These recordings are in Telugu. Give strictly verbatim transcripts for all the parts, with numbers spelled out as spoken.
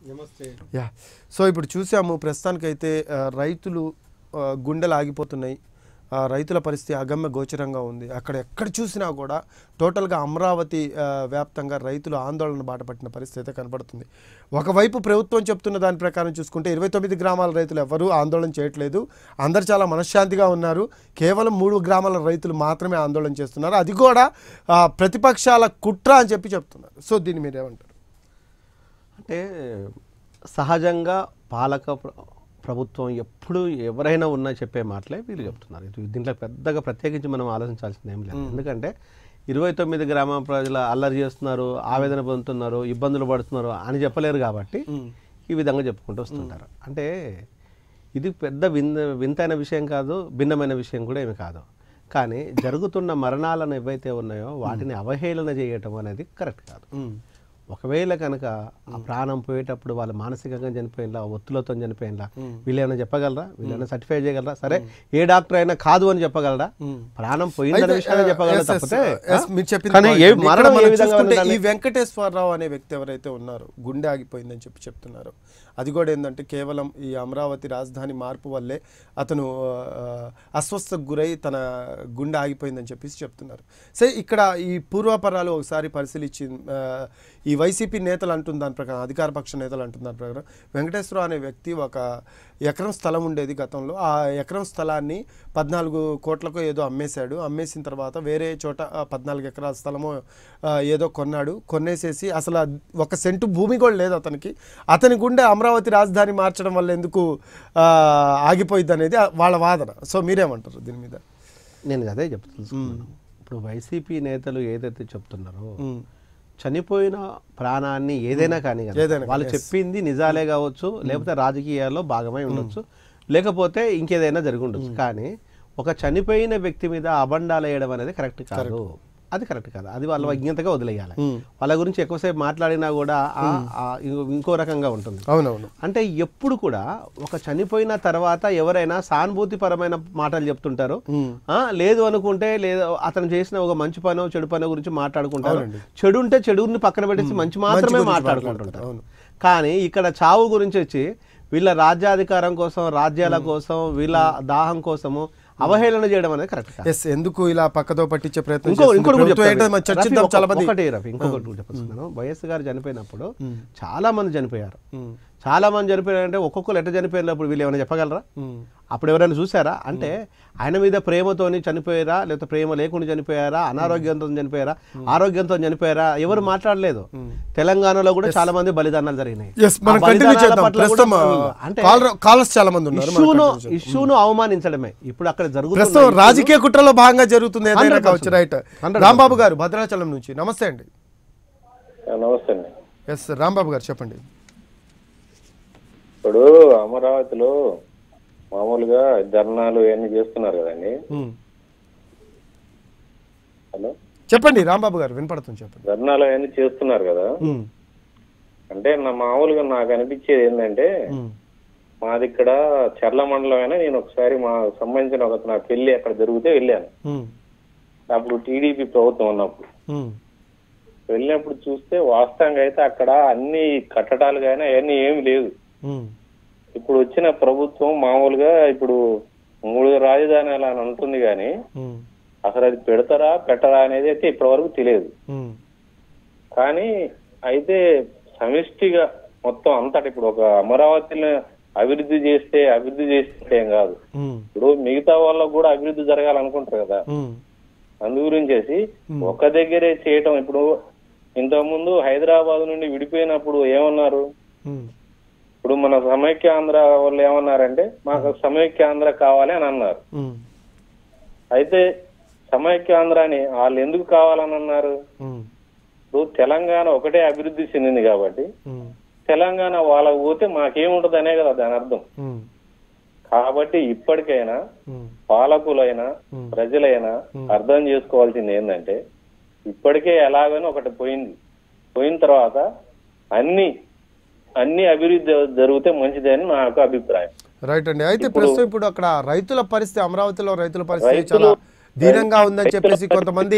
నమస్తే. యా సో ఇప్పుడు చూసాము ప్రస్తుతానికైతే రైతులు గుండెలు ఆగిపోతున్నాయి. రైతుల పరిస్థితి అగమ్య గోచరంగా ఉంది. అక్కడ ఎక్కడ చూసినా కూడా టోటల్గా అమరావతి వ్యాప్తంగా రైతులు ఆందోళన బాటపట్టిన పరిస్థితి అయితే కనబడుతుంది. ఒకవైపు ప్రభుత్వం చెప్తున్న దాని ప్రకారం చూసుకుంటే ఇరవై తొమ్మిది గ్రామాల రైతులు ఎవరూ ఆందోళన చేయట్లేదు, అందరు చాలా మనశ్శాంతిగా ఉన్నారు. కేవలం మూడు గ్రామాల రైతులు మాత్రమే ఆందోళన చేస్తున్నారు, అది కూడా ప్రతిపక్షాల కుట్ర అని చెప్పి చెప్తున్నారు. సో దీన్ని మీరేమంటారు? అంటే సహజంగా పాలక ప్రభుత్వం ఎప్పుడు ఎవరైనా ఉన్నా చెప్పే మాటలే వీళ్ళు చెప్తున్నారు. దీంట్లో పెద్దగా ప్రత్యేకించి మనం ఆలోచించాల్సింది ఏం లేదు. ఎందుకంటే ఇరవై తొమ్మిది గ్రామ ప్రజల అల్లరి చేస్తున్నారు, ఆవేదన పొందుతున్నారు, ఇబ్బందులు పడుతున్నారు అని చెప్పలేరు కాబట్టి ఈ విధంగా చెప్పుకుంటూ వస్తుంటారు. అంటే ఇది పెద్ద వింత వింతైన విషయం కాదు, భిన్నమైన విషయం కూడా ఏమి కాదు. కానీ జరుగుతున్న మరణాలను ఏవైతే ఉన్నాయో వాటిని అవహేళన చేయటం అనేది కరెక్ట్ కాదు. ఒకవేళ కనుక ఆ ప్రాణం పోయేటప్పుడు వాళ్ళు మానసికంగా చనిపోయినలా, ఒత్తులతో చనిపోయినలా, వీళ్ళు ఏమైనా చెప్పగలరా? వీళ్ళైనా సర్టిఫై చేయగలరా? సరే ఏ డాక్టర్ అయినా కాదు అని చెప్పగలరా? ప్రాణం పోయిందనే విషయాన్ని చెప్పగలరా తప్పితే ఈ వెంకటేశ్వరరావు అనే వ్యక్తి ఎవరైతే ఉన్నారో గుండె ఆగిపోయిందని చెప్పి చెప్తున్నారు. అది కూడా ఏంటంటే కేవలం ఈ అమరావతి రాజధాని మార్పు వల్లే అతను అస్వస్థకు గురై తన గుండె ఆగిపోయిందని చెప్పేసి చెప్తున్నారు. సరే ఇక్కడ ఈ పూర్వాపరాలు ఒకసారి పరిశీలించి ఈ వైసీపీ నేతలు అంటున్న దాని ప్రకారం, అధికార పక్ష నేతలు అంటున్న దాని ప్రకారం వెంకటేశ్వరరావు అనే వ్యక్తి ఒక ఎకరం స్థలం ఉండేది గతంలో, ఆ ఎకరం స్థలాన్ని పద్నాలుగు కోట్లకు ఏదో అమ్మేశాడు. అమ్మేసిన తర్వాత వేరే చోట పద్నాలుగు ఎకరాల స్థలము ఏదో కొన్నాడు. కొనేసేసి అసలు ఒక సెంటు భూమి కూడా లేదు అతనికి. అతని గుండె అమరావతి రాజధాని మార్చడం వల్ల ఎందుకు ఆగిపోయింది అనేది వాళ్ళ వాదన. సో మీరేమంటారు దీని మీద? నేను అదే చెప్తున్నాను. ఇప్పుడు వైసీపీ నేతలు ఏదైతే చెప్తున్నారో చనిపోయిన ప్రాణాన్ని ఏదైనా కానీ వాళ్ళు చెప్పింది నిజాలే కావచ్చు, లేకపోతే రాజకీయాల్లో భాగమై ఉండొచ్చు, లేకపోతే ఇంకేదైనా జరిగి ఉండొచ్చు. కానీ ఒక చనిపోయిన వ్యక్తి మీద అబండాలు వేయడం అనేది కరెక్ట్ కాదు. అది కరెక్ట్ కాదు. అది వాళ్ళ విజ్ఞతగా వదిలేయాలి. వాళ్ళ గురించి ఎక్కువసేపు మాట్లాడినా కూడా ఇంకో రకంగా ఉంటుంది. అవునవును. అంటే ఎప్పుడు కూడా ఒక చనిపోయిన తర్వాత ఎవరైనా సానుభూతి పరమైన మాటలు చెప్తుంటారు, లేదు అనుకుంటే లేదు అతను చేసిన ఒక మంచి పనో చెడు పనో గురించి మాట్లాడుకుంటారు. చెడు ఉంటే చెడుని పక్కన పెట్టేసి మంచి మాత్రమే మాట్లాడుకుంటుంటారు. కానీ ఇక్కడ చావు గురించి వచ్చి వీళ్ళ రాజ్యాధికారం కోసం, రాజ్యాల కోసం, వీళ్ళ దాహం కోసము అవహేళన చేయడం అనేది కరెక్ట్ కాదు. ఎందుకు ఇలా పక్కతో పట్టించే ప్రయత్నం? ఇంకొకటి చెప్పేస్తున్నాను. వైఎస్ గారు చనిపోయినప్పుడు చాలా మంది చనిపోయారు. చాలా మంది చనిపోయారంటే ఒక్కొక్కరు ఎట్లా చనిపోయినప్పుడు వీళ్ళు ఏమైనా చెప్పగలరా? అప్పుడు ఎవరైనా చూసారా? అంటే ఆయన మీద ప్రేమతోని చనిపోయారా, లేకపోతే ప్రేమ లేకుండా చనిపోయారా, అనారోగ్యంతో చనిపోయారా, ఆరోగ్యంతో చనిపోయారా? ఎవరు మాట్లాడలేదు. తెలంగాణలో కూడా చాలా మంది బలిదానాలు జరిగినాయి. ఇష్యూను అవమానించడమే ఇప్పుడు అక్కడ జరుగుతుంది. రాజకీయ కుట్రలో భాగంగా జరుగుతుంది. రైట్. రాంబాబు గారు భద్రాచలం నుంచి, నమస్తే అండి. నమస్తే అండి. ఎస్ రాంబాబు గారు చెప్పండి. ఇప్పుడు అమరావతిలో మామూలుగా ధర్నాలు ఇవన్నీ చేస్తున్నారు కదండి. హలో చెప్పండి రాంబాబు గారు, వినపడుతుంది చెప్పండి. ధర్నాలు అవన్నీ చేస్తున్నారు కదా. అంటే నా మామూలుగా నాకు అనిపించేది ఏంటంటే, మాది ఇక్కడ చర్ల మండలం అయినా నేను ఒకసారి మా సంబంధించిన ఒక నా పెళ్లి అక్కడ జరిగితే వెళ్ళాను. అప్పుడు టీడీపీ ప్రభుత్వం ఉన్నప్పుడు వెళ్ళినప్పుడు చూస్తే వాస్తవంగా అయితే అక్కడ అన్ని కట్టడాలు కానీ అవన్నీ ఏమి లేదు. ఇప్పుడు వచ్చిన ప్రభుత్వం మామూలుగా ఇప్పుడు మూడు రాజధానులు అని ఉంటుంది కానీ అసలు అది పెడతారా పెట్టరా అనేది అయితే ఇప్పటి వరకు తెలియదు. కానీ అయితే సమిష్టిగా మొత్తం అంతటి ఇప్పుడు ఒక అమరావతిని అభివృద్ధి చేస్తే అభివృద్ధి చేస్తే ఏం కాదు, ఇప్పుడు మిగతా వాళ్ళకు కూడా అభివృద్ధి జరగాలనుకుంటారు కదా. అందు గురించేసి ఒక దగ్గరే చేయటం. ఇప్పుడు ఇంతకుముందు హైదరాబాద్ నుండి విడిపోయినప్పుడు ఏమన్నారు, ఇప్పుడు మన సమైక్య ఆంధ్ర వాళ్ళు ఏమన్నారంటే మాకు సమైక్య ఆంధ్ర కావాలి అని అన్నారు. అయితే సమైక్య ఆంధ్ర అని వాళ్ళు ఎందుకు కావాలని అన్నారు? ఇప్పుడు తెలంగాణ ఒకటే అభివృద్ధి చెందింది కాబట్టి తెలంగాణ వాళ్ళకు పోతే మాకేముంటది అనే కదా దాని అర్థం. కాబట్టి ఇప్పటికైనా పాలకులైనా ప్రజలైనా అర్థం చేసుకోవాల్సింది ఏంటంటే, ఇప్పటికే ఎలాగైనా ఒకటి పోయింది, పోయిన తర్వాత అన్ని అన్ని అభివృద్ధి జరిగితే మంచిదని నా యొక్క అభిప్రాయం. రైట్ అండి. అయితే ప్రస్తుతం ఇప్పుడు అక్కడ రైతుల పరిస్థితి, అమరావతిలో రైతుల పరిస్థితి చాలా దీనంగా ఉందని చెప్పేసి కొంతమంది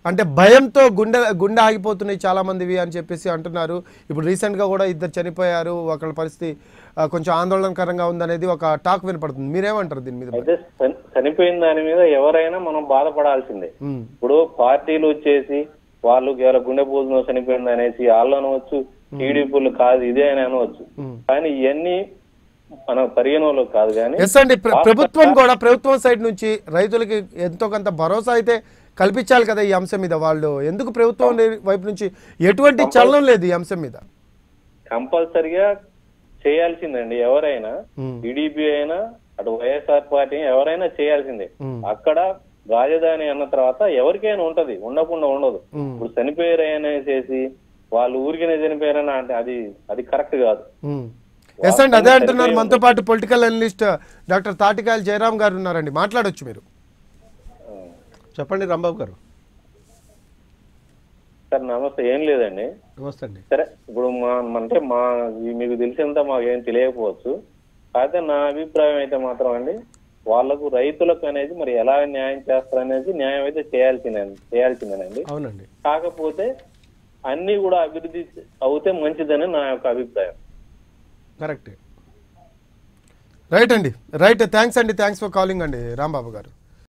అంటే భయంతో గుండె గుండె ఆగిపోతున్నాయి చాలా మందివి అని చెప్పేసి అంటున్నారు. ఇప్పుడు రీసెంట్గా కూడా ఇద్దరు చనిపోయారు, ఒకళ్ళ పరిస్థితి ఆ, కొంచెం ఆందోళనకరంగా ఉందనేది ఒక టాక్ వినపడుతుంది. మీరేమంటారు దీని మీద? అయితే చని- చనిపోయిన దాని మీద ఎవరైనా మనం బాధపడాల్సిందే. ఉమ్, ఇప్పుడు పార్టీలు వచ్చేసి వాళ్ళు కేవలం గుండె పూజలో చనిపోయింది అనేసి వాళ్ళు అనవచ్చు, టీడీపీలు కాదు ఇదే అని అనవచ్చు. ఉమ్. కానీ ఇవన్నీ మన పరిగణలో కాదు. కానీ ఎస్ అండి, ప్ర- ప్రభుత్వం కూడా ప్రభుత్వం సైడ్ నుంచి రైతులకి ఎంతో కొంత భరోసా అయితే కల్పించాలి కదా ఈ అంశం మీద. వాళ్ళు ఎందుకు ప్రభుత్వం వైపు నుంచి ఎటువంటి చలనం లేదు ఈ అంశం మీద? కంపల్సరిగా చేయాల్సిందండి. ఎవరైనా ఉమ్, టీడీపీ అయినా అటు వైఎస్ఆర్ పార్టీ ఎవరైనా చేయాల్సిందే. ఉమ్, అక్కడ రాజధాని అన్న తర్వాత ఎవరికైనా ఉంటది, ఉండకుండా ఉండదు. ఉమ్, ఇప్పుడు చనిపోయారు అనేసి వాళ్ళు ఊరికనే చనిపోయారని అంటే అది అది కరెక్ట్ కాదు. ఉమ్. ఎస్ అండి, అదే అంటున్నారు. మనతో పాటు political analyst doctor Tatikayala Jayaram గారు ఉన్నారండి, మాట్లాడొచ్చు మీరు. చెప్పండి రాంబాబు గారు. సార్ నమస్తే. ఏం లేదండి, నమస్తే అండి. సరే ఇప్పుడు మా అంటే మా ఈ మీకు తెలిసినంత మాకు ఏం తెలియకపోవచ్చు. అయితే నా అభిప్రాయం అయితే మాత్రం అండి, వాళ్ళకు రైతులకు అనేది మరి ఎలా న్యాయం చేస్తారనేది న్యాయం అయితే చేయాల్సిందే చేయాల్సిందేనండి. అవునండి. కాకపోతే అన్ని కూడా అభివృద్ధి అవుతే మంచిదని నా యొక్క అభిప్రాయం. కరెక్టే. రైట్ అండి, రైట్. థ్యాంక్స్ అండి, థ్యాంక్స్ ఫర్ కాలింగ్ అండి రాంబాబు గారు.